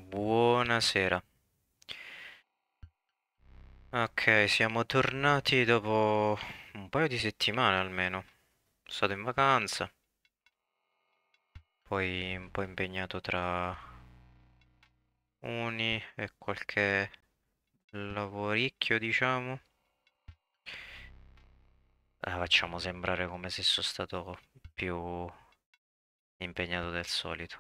Buonasera. Ok, siamo tornati dopo un paio di settimane almeno. Sono stato in vacanza, poi un po' impegnato tra uni e qualche lavoricchio, diciamo. Facciamo sembrare come se sono stato più impegnato del solito.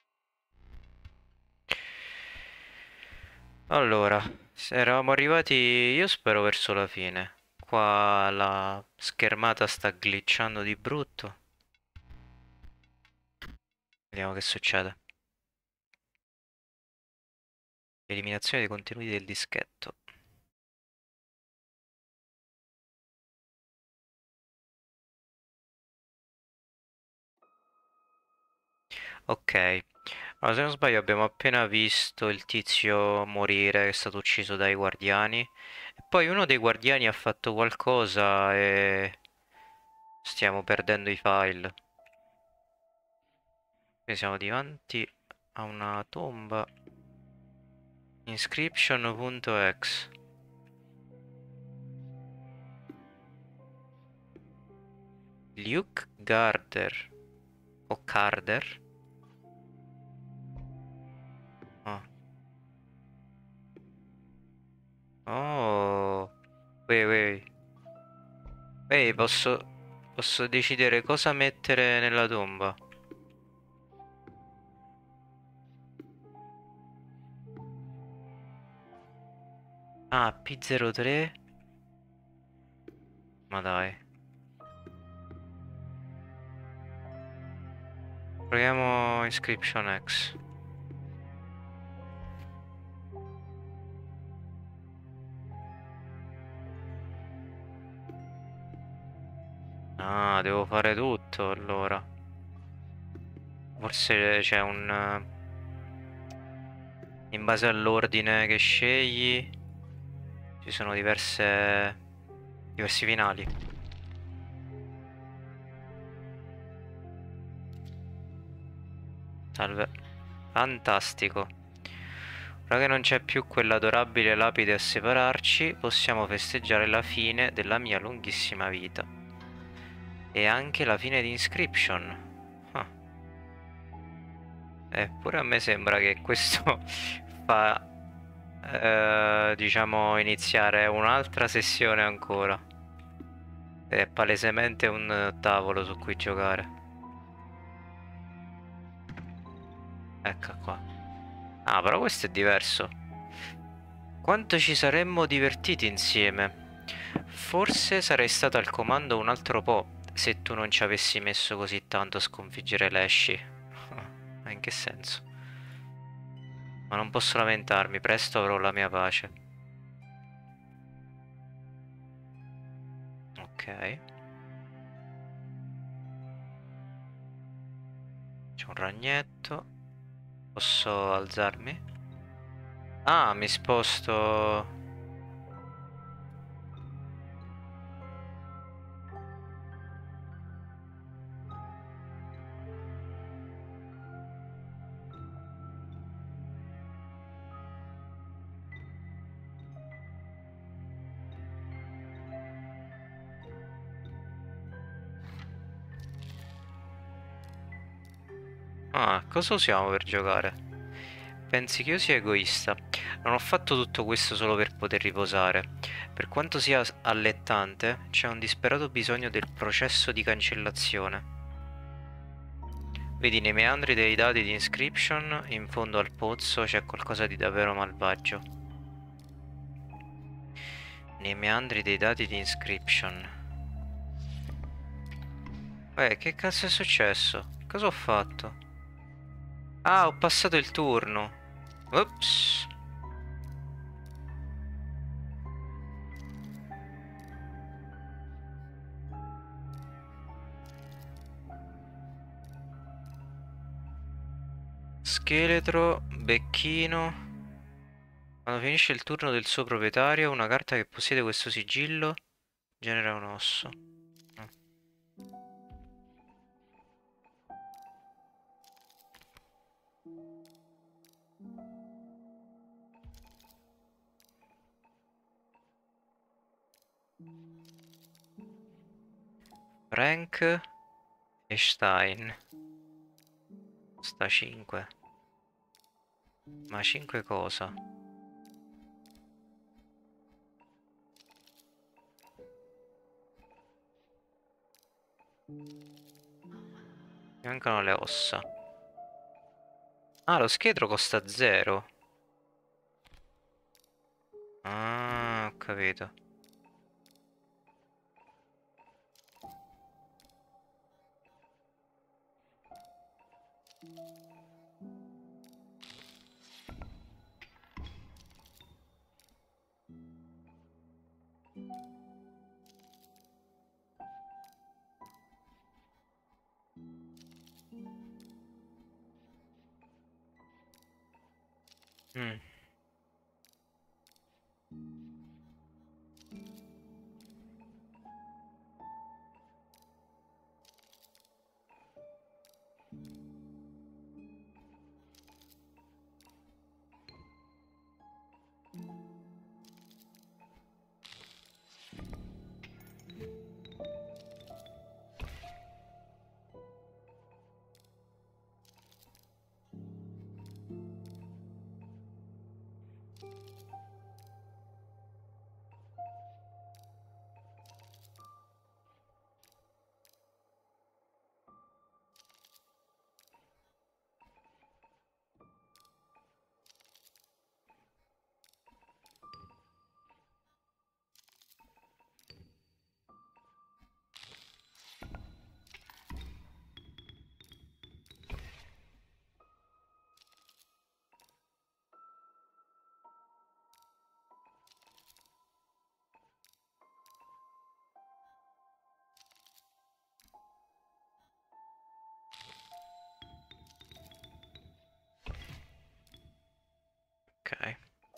Allora, se eravamo arrivati, io spero verso la fine. Qua la schermata sta glitchando di brutto. Vediamo che succede. Eliminazione dei contenuti del dischetto. Ok, allora se non sbaglio abbiamo appena visto il tizio morire che è stato ucciso dai guardiani. E poi uno dei guardiani ha fatto qualcosa e stiamo perdendo i file. Quindi siamo davanti a una tomba. Inscription.exe. Luke Garder. O Carder? Ah. Oh. Wait, wait. Ehi, posso decidere cosa mettere nella tomba? Ah, P03? Ma dai. Proviamo Inscription X. Ah, devo fare tutto allora. Forse c'è un... In base all'ordine che scegli, ci sono diversi finali. Salve. Fantastico. Ora che non c'è più quell'adorabile lapide a separarci, possiamo festeggiare la fine della mia lunghissima vita. E anche la fine di Inscription. Ah, eppure a me sembra che questo fa, diciamo, iniziare un'altra sessione ancora. È palesemente un tavolo su cui giocare. Ecco qua. Ah, però questo è diverso. Quanto ci saremmo divertiti insieme. Forse sarei stato al comando un altro po' se tu non ci avessi messo così tanto a sconfiggere Leshy. Ma in che senso? Ma non posso lamentarmi, presto avrò la mia pace. Ok. C'è un ragnetto. Posso alzarmi? Ah, mi sposto. Ah, cosa usiamo per giocare? Pensi che io sia egoista? Non ho fatto tutto questo solo per poter riposare. Per quanto sia allettante, c'è un disperato bisogno del processo di cancellazione. Vedi, nei meandri dei dati di Inscription, in fondo al pozzo, c'è qualcosa di davvero malvagio. Nei meandri dei dati di Inscription. Che cazzo è successo? Cosa ho fatto? Ah, ho passato il turno. Ops. Scheletro, becchino. Quando finisce il turno del suo proprietario, una carta che possiede questo sigillo genera un osso. Ah. Rank e Stein. Sta 5. Ma 5 cosa? Mi mancano le ossa. Ah, lo scheletro costa 0. Ah, ho capito. Mm. Ok.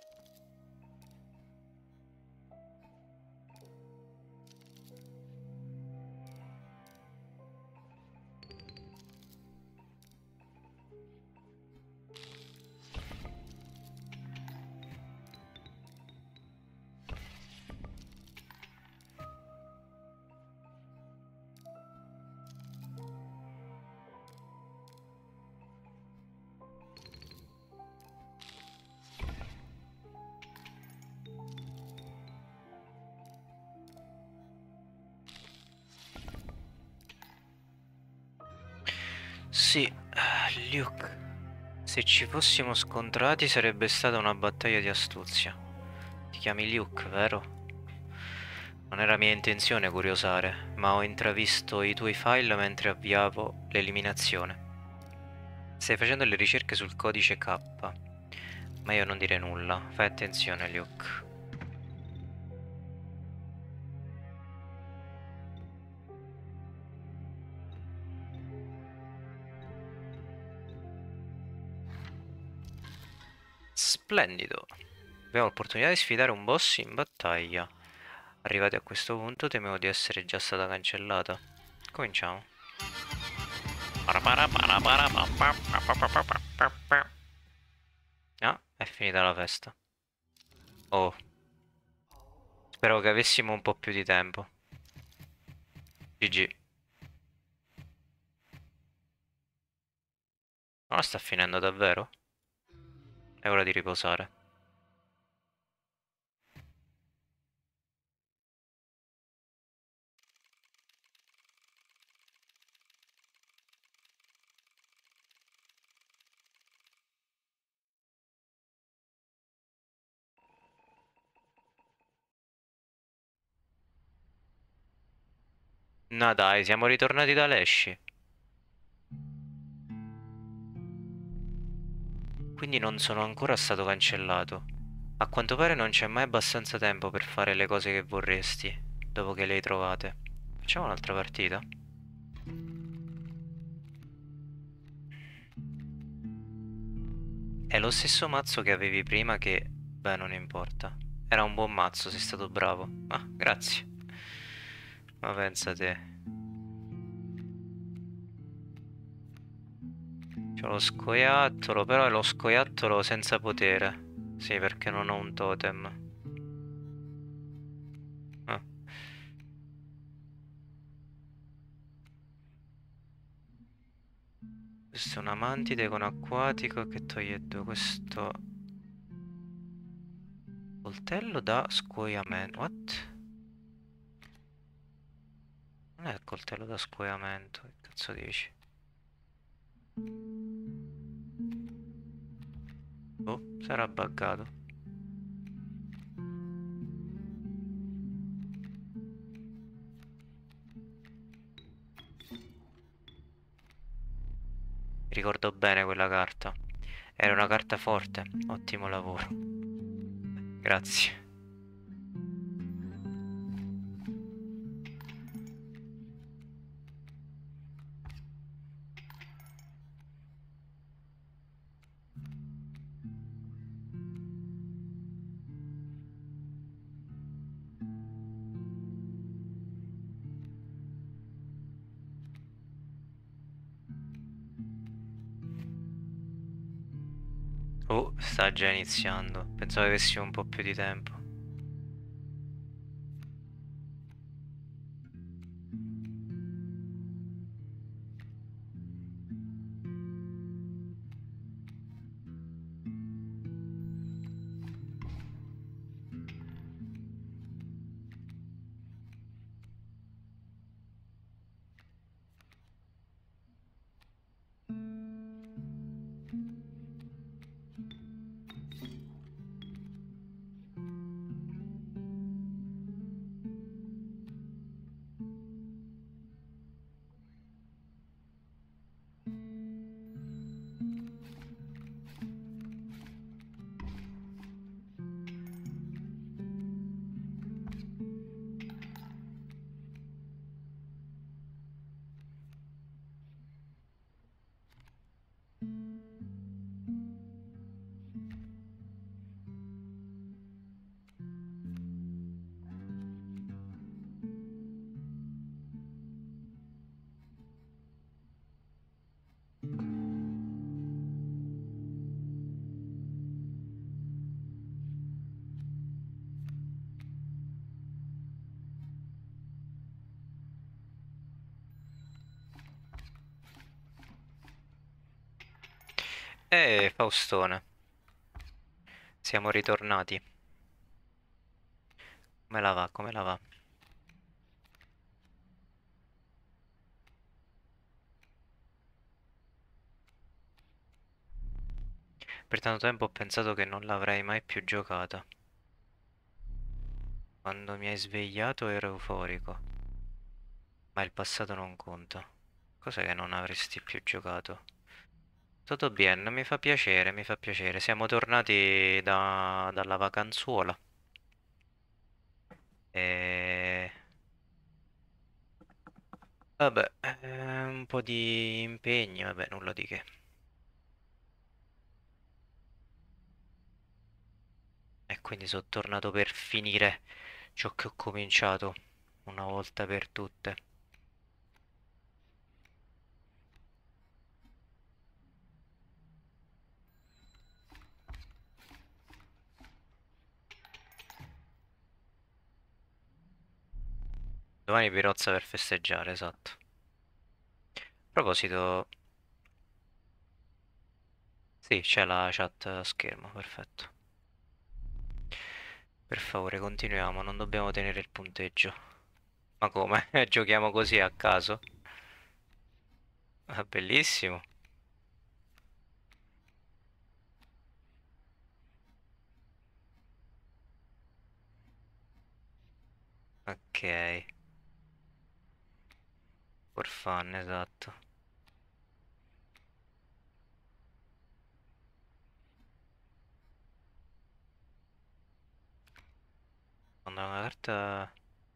Sì, Luke. Se ci fossimo scontrati sarebbe stata una battaglia di astuzia. Ti chiami Luke, vero? Non era mia intenzione curiosare, ma ho intravisto i tuoi file mentre avviavo l'eliminazione. Stai facendo le ricerche sul codice K, ma io non dire nulla. Fai attenzione, Luke. Splendido. Abbiamo l'opportunità di sfidare un boss in battaglia. Arrivati a questo punto temevo di essere già stata cancellata. Cominciamo. Ah, è finita la festa. Oh, spero che avessimo un po' più di tempo. GG. Ora sta finendo davvero? È ora di riposare. No dai, siamo ritornati da Lesci. Quindi non sono ancora stato cancellato. A quanto pare non c'è mai abbastanza tempo per fare le cose che vorresti, dopo che le hai trovate. Facciamo un'altra partita? È lo stesso mazzo che avevi prima che... Beh, non importa. Era un buon mazzo, sei stato bravo. Ah, grazie. Ma pensa te. C'ho lo scoiattolo, però è lo scoiattolo senza potere. Sì, perché non ho un totem. Ah. Questo è una mantide con acquatico che toglie 2. Questo coltello da scuoiamento. What? Non è il coltello da scuoiamento. Che cazzo dici? Oh, sarà buggato. Ricordo bene quella carta. Era una carta forte. Ottimo lavoro. Grazie. Oh, sta già iniziando. Pensavo avessimo un po' più di tempo. Faustone, siamo ritornati. Come la va? Come la va? Per tanto tempo ho pensato che non l'avrei mai più giocata. Quando mi hai svegliato ero euforico, ma il passato non conta. Cos'è che non avresti più giocato? Tutto bene, mi fa piacere, mi fa piacere. Siamo tornati dalla vacanzuola. E... Vabbè, un po' di impegno, vabbè, nulla di che. E quindi sono tornato per finire ciò che ho cominciato una volta per tutte. Domani Pirozza per festeggiare, esatto. A proposito, sì, c'è la chat a schermo, perfetto. Per favore, continuiamo, non dobbiamo tenere il punteggio. Ma come? Giochiamo così a caso? Ah, bellissimo. Ok, for fun, esatto. Quando una carta...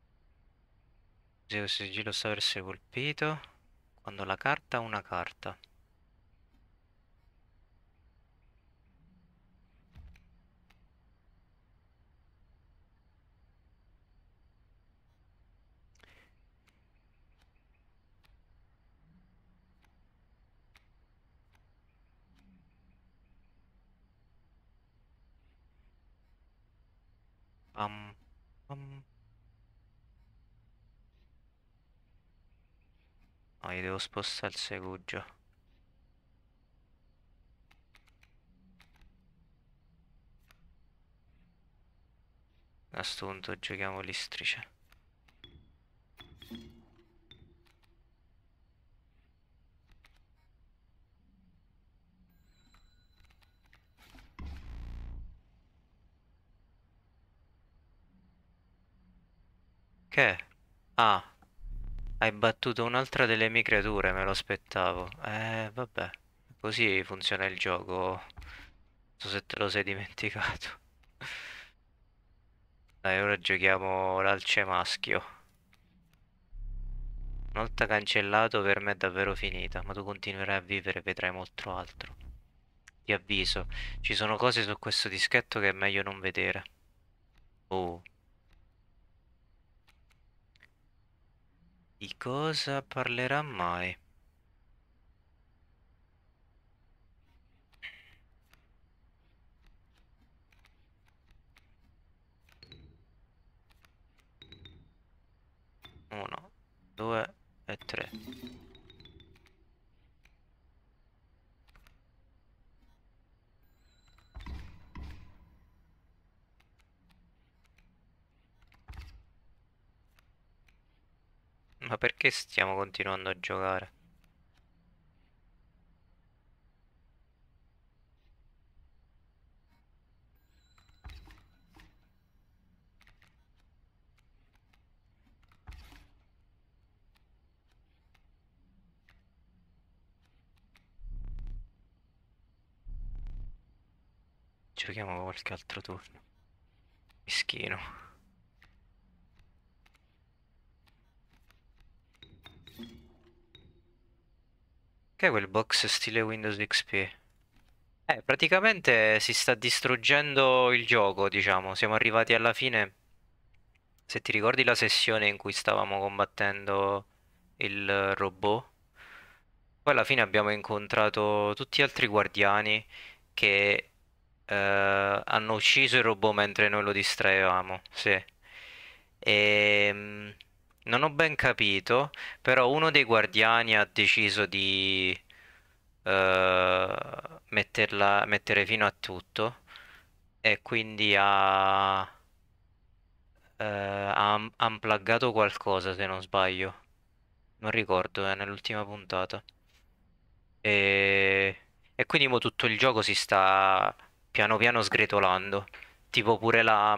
Se questo sigillo sta per essere colpito. Quando la carta ha una carta. Pam, pam. No, io devo spostare il segugio. A sto punto giochiamo l'istrice. Che? Ah, hai battuto un'altra delle mie creature, me lo aspettavo. Vabbè. Così funziona il gioco. Non so se te lo sei dimenticato. Dai, ora giochiamo l'alce maschio. Una volta cancellato per me è davvero finita, ma tu continuerai a vivere e vedrai molto altro. Ti avviso, ci sono cose su questo dischetto che è meglio non vedere. Oh, di cosa parlerà mai? Uno, due e tre. Ma perché stiamo continuando a giocare? Giochiamo qualche altro turno. Mischino. Che è quel box stile Windows XP? Praticamente si sta distruggendo il gioco, diciamo. Siamo arrivati alla fine. Se ti ricordi la sessione in cui stavamo combattendo il robot, poi alla fine abbiamo incontrato tutti gli altri guardiani che hanno ucciso il robot mentre noi lo distraevamo. Sì. Non ho ben capito, però uno dei guardiani ha deciso di mettere fino a tutto e quindi ha unpluggato qualcosa, se non sbaglio. Non ricordo, è nell'ultima puntata. E... e quindi mo tutto il gioco si sta piano piano sgretolando. Tipo pure la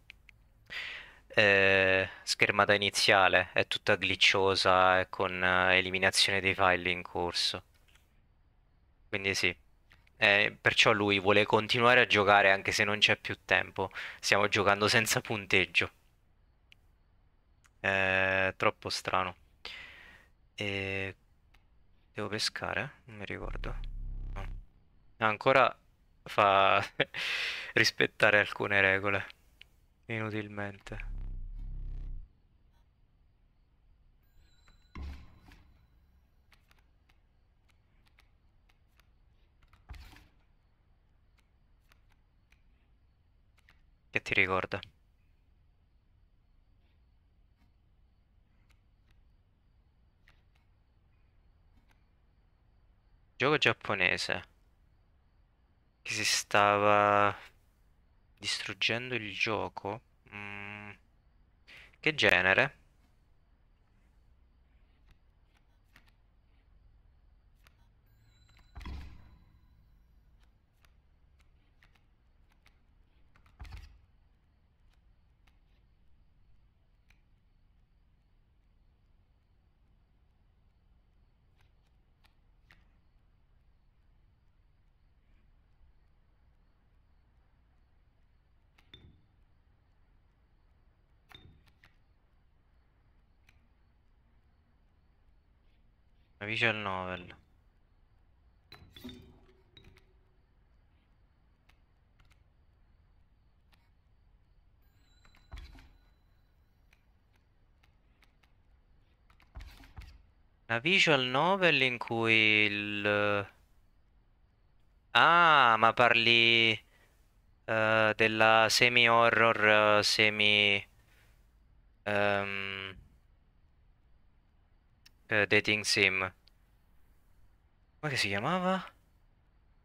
schermata iniziale è tutta glitchosa e con eliminazione dei file in corso. Quindi sì. Perciò lui vuole continuare a giocare anche se non c'è più tempo. Stiamo giocando senza punteggio. È troppo strano. E devo pescare? Non mi ricordo. No. Ancora fa rispettare alcune regole. Inutilmente. Che ti ricorda? Gioco giapponese che si stava distruggendo il gioco. Mm, che genere? Una visual novel. Una visual novel in cui il... Ah, ma parli della semi-horror, semi... ehm, dating sim. Come che si chiamava?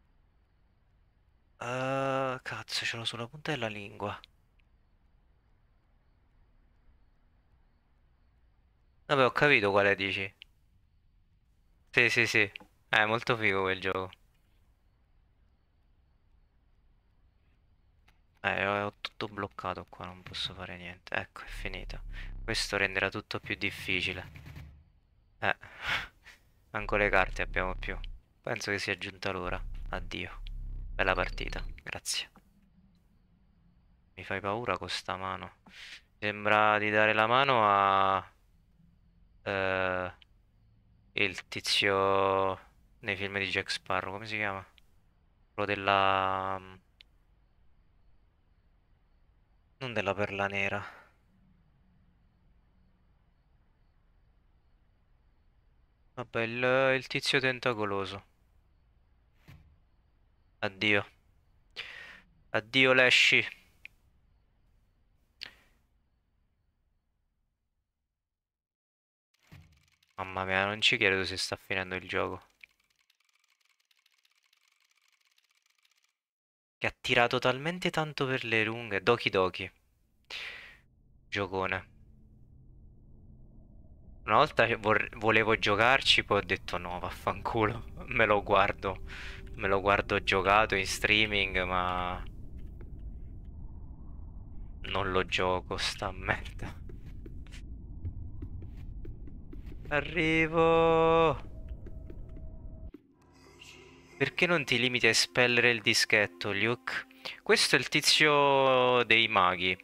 Cazzo, ce l'ho sulla punta della lingua. Vabbè, ho capito quale dici. Sì, sì, sì. È molto figo quel gioco. Ho tutto bloccato qua, non posso fare niente. Ecco, è finita. Questo renderà tutto più difficile. Eh. Manco le carte abbiamo più. Penso che sia giunta l'ora. Addio. Bella partita. Grazie. Mi fai paura con sta mano. Sembra di dare la mano a... eh, il tizio nei film di Jack Sparrow. Come si chiama? Quello della... Non della perla nera. Vabbè, il tizio tentacoloso. Addio. Addio, Lesci. Mamma mia, non ci credo si sta finendo il gioco. Che ha tirato talmente tanto per le lunghe. Doki Doki. Giocone. Una volta volevo giocarci, poi ho detto no, vaffanculo. Me lo guardo. Me lo guardo giocato in streaming, ma non lo gioco, sta merda. Arrivo. Perché non ti limiti a espellere il dischetto, Luke? Questo è il tizio dei maghi.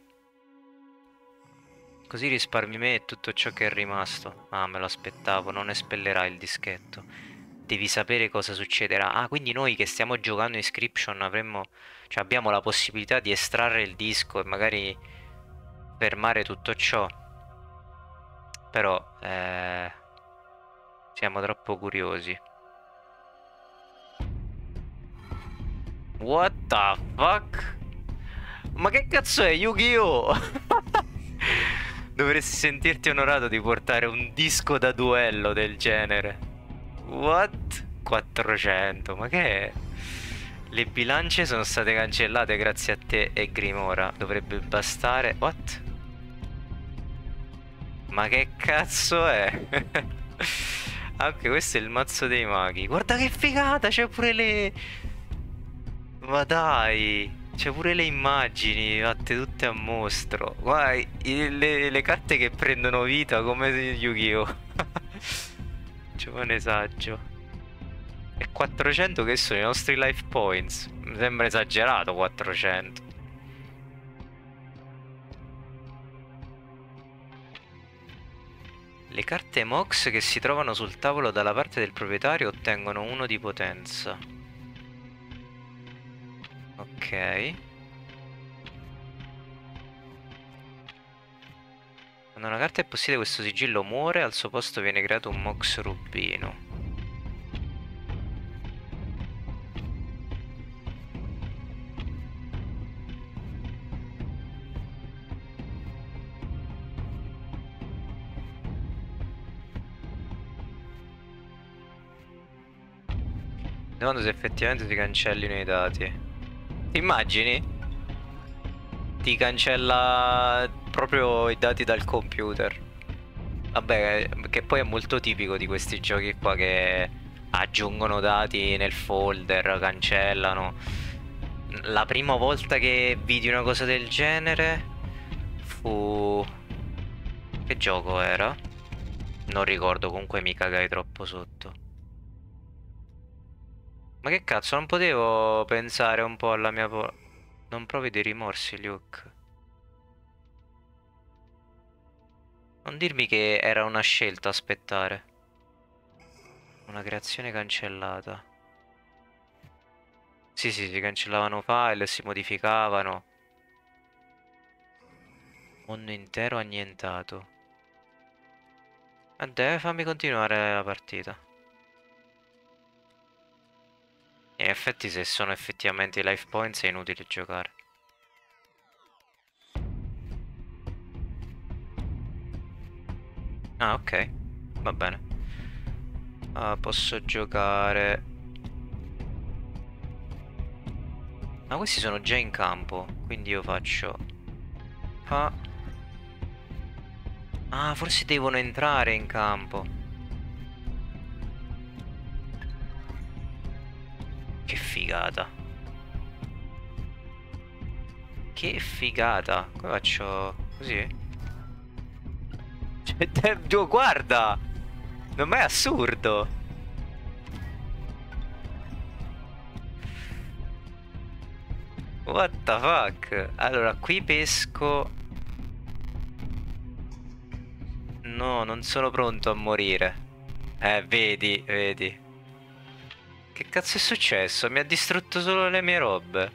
Così risparmi me e tutto ciò che è rimasto. Ah, me lo aspettavo, non espellerà il dischetto. Devi sapere cosa succederà. Ah, quindi noi che stiamo giocando Inscription avremmo... Cioè abbiamo la possibilità di estrarre il disco e magari fermare tutto ciò. Però, siamo troppo curiosi. What the fuck? Ma che cazzo è Yu-Gi-Oh? Dovresti sentirti onorato di portare un disco da duello del genere. What? 400, ma che è? Le bilance sono state cancellate grazie a te e Grimora. Dovrebbe bastare. What? Ma che cazzo è? Ah, ok, questo è il mazzo dei maghi. Guarda che figata, c'è pure le... Ma dai, c'è pure le immagini fatte tutte a mostro. Guarda, le carte che prendono vita come Yu-Gi-Oh! Giovane saggio. E 400 che sono i nostri life points? Mi sembra esagerato 400. Le carte Mox che si trovano sul tavolo dalla parte del proprietario ottengono 1 di potenza. Ok. Quando una carta è possiede questo sigillo muore, al suo posto viene creato un Mox rubino. Domando se effettivamente si cancellino i dati. Ti immagini? Ti cancella proprio i dati dal computer. Vabbè, che poi è molto tipico di questi giochi qua che aggiungono dati nel folder, cancellano. La prima volta che vidi una cosa del genere fu... Che gioco era? Non ricordo, comunque mi cagai troppo sotto. Ma che cazzo, non potevo pensare un po' alla mia... Non provi dei rimorsi, Luke. Non dirmi che era una scelta aspettare. Una creazione cancellata. Sì, sì, si cancellavano file, si modificavano. Mondo intero annientato. Fammi continuare la partita. In effetti, se sono effettivamente i life points è inutile giocare. Ah, ok. Va bene. Ah, posso giocare... Ma questi sono già in campo, quindi io faccio... Ah, Ah, forse devono entrare in campo. Che figata. Che figata. Come faccio? Così? Cioè, guarda! Non è assurdo. What the fuck? Allora, qui pesco. No, non sono pronto a morire. Vedi, vedi. Che cazzo è successo? Mi ha distrutto solo le mie robe.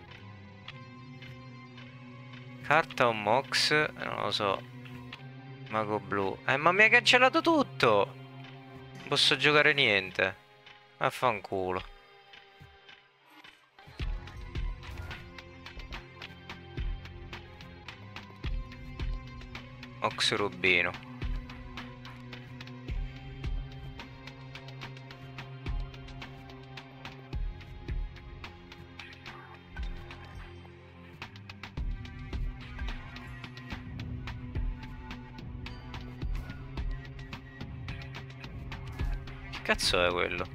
Carta o Mox? Non lo so. Mago blu. Ma mi ha cancellato tutto! Non posso giocare niente. Affanculo. Mox rubino. Che cazzo è quello?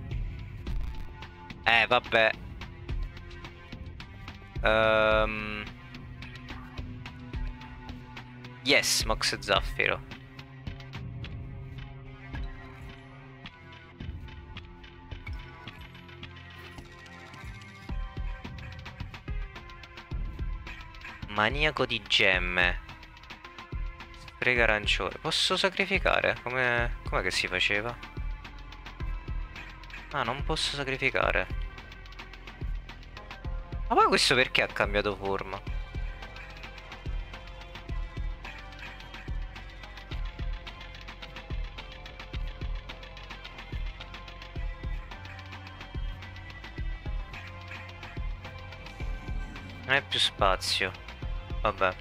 Vabbè. Yes, Mox Zaffiro. Maniaco di gemme. Strega arancione. Posso sacrificare? Com'è che si faceva? Ah, non posso sacrificare. Ma poi questo perché ha cambiato forma? Non è più spazio. Vabbè.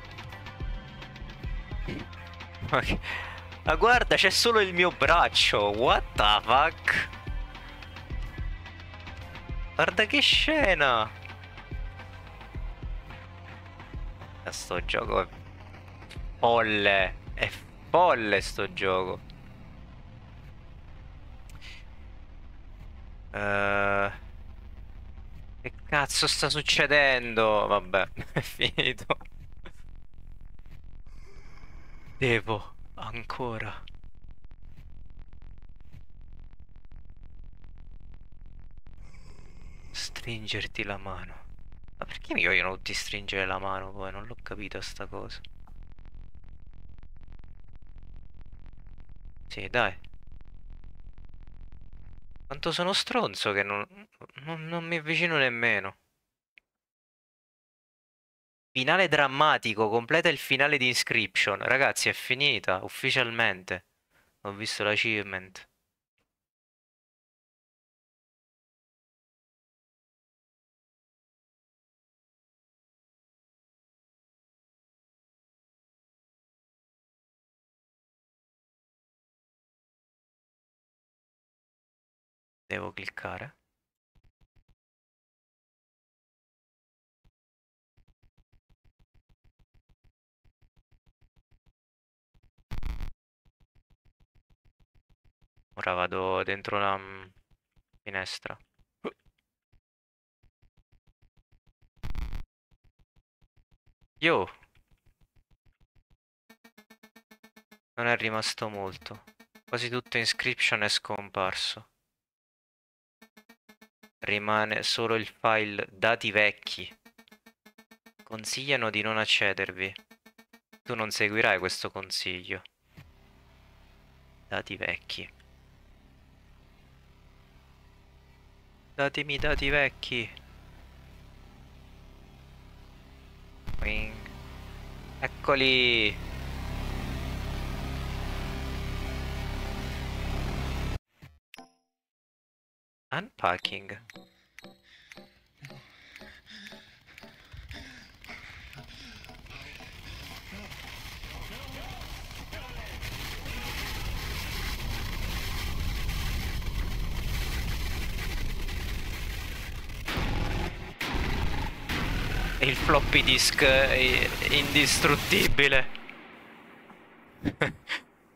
Ma guarda, c'è solo il mio braccio. What the fuck? Guarda che scena. Sto gioco è folle. È folle sto gioco. Che cazzo sta succedendo? Vabbè, è finito. Devo ancora. Stringerti la mano. Ma perché mi vogliono tutti stringere la mano poi? Non l'ho capito sta cosa. Sì, dai. Quanto sono stronzo che non mi avvicino nemmeno. Finale drammatico, completa il finale di Inscription. Ragazzi, è finita, ufficialmente. Ho visto l'achievement. Devo cliccare. Ora vado dentro la finestra. Yo, non è rimasto molto. Quasi tutto Inscription è scomparso. Rimane solo il file dati vecchi. Consigliano di non accedervi. Tu non seguirai questo consiglio. Dati vecchi. Datemi i dati vecchi. Wing. Eccoli. Unpacking. E il floppy disk è indistruttibile.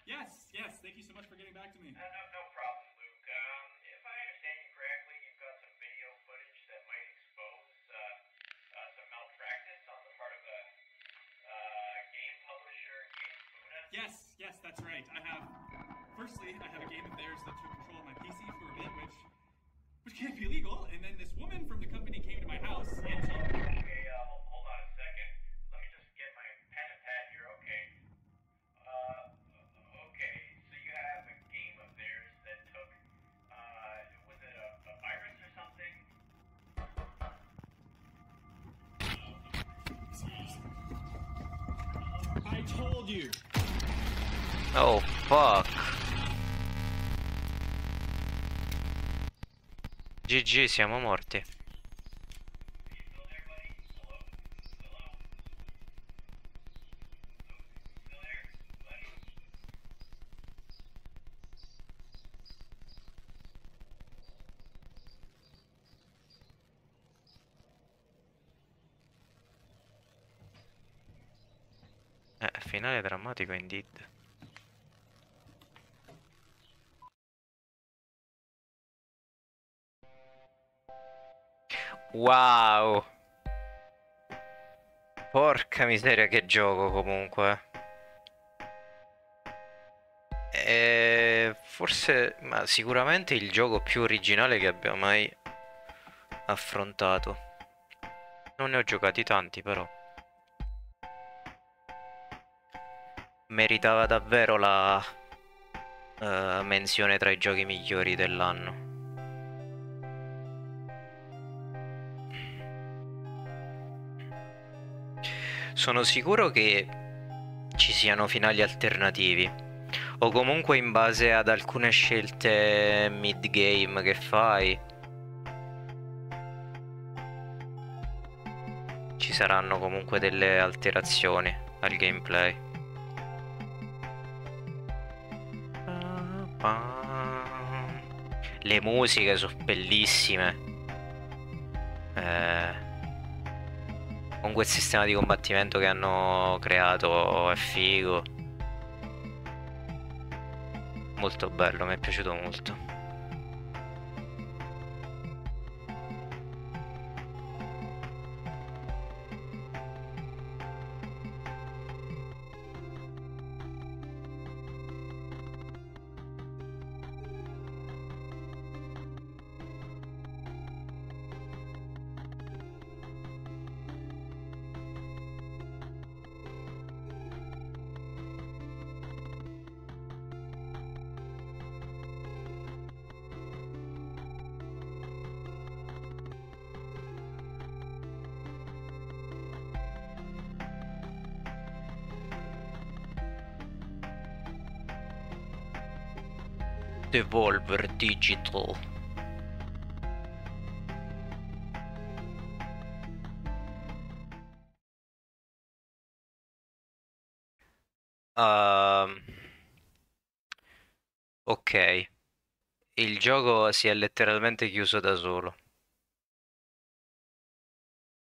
Yes, yes. Thank you so much for getting back to me. No problem, Luke. If I understand you correctly, you've got some video footage that might expose some malpractice on the part of a game publisher, Game Luna. Yes, yes, that's right. Firstly, I have a game of theirs that took control of my PC for a bit, which can't be illegal. And then this woman from the company came to my house, and she. Okay, hold on a second. Let me just get my pen and pad here. Okay. Okay. So you have a game of theirs that took. Was it a virus or something? I told you. Oh, fuck. GG, siamo morti. Finale drammatico indeed. Wow. Porca miseria che gioco comunque. Forse, ma sicuramente il gioco più originale che abbia mai affrontato. Non ne ho giocati tanti però. Meritava davvero la menzione tra i giochi migliori dell'anno. Sono sicuro che ci siano finali alternativi, o comunque in base ad alcune scelte mid-game che fai, ci saranno comunque delle alterazioni al gameplay. Le musiche sono bellissime. Comunque il sistema di combattimento che hanno creato è figo. Molto bello, mi è piaciuto molto. Devolver Digital. Ok, il gioco si è letteralmente chiuso da solo.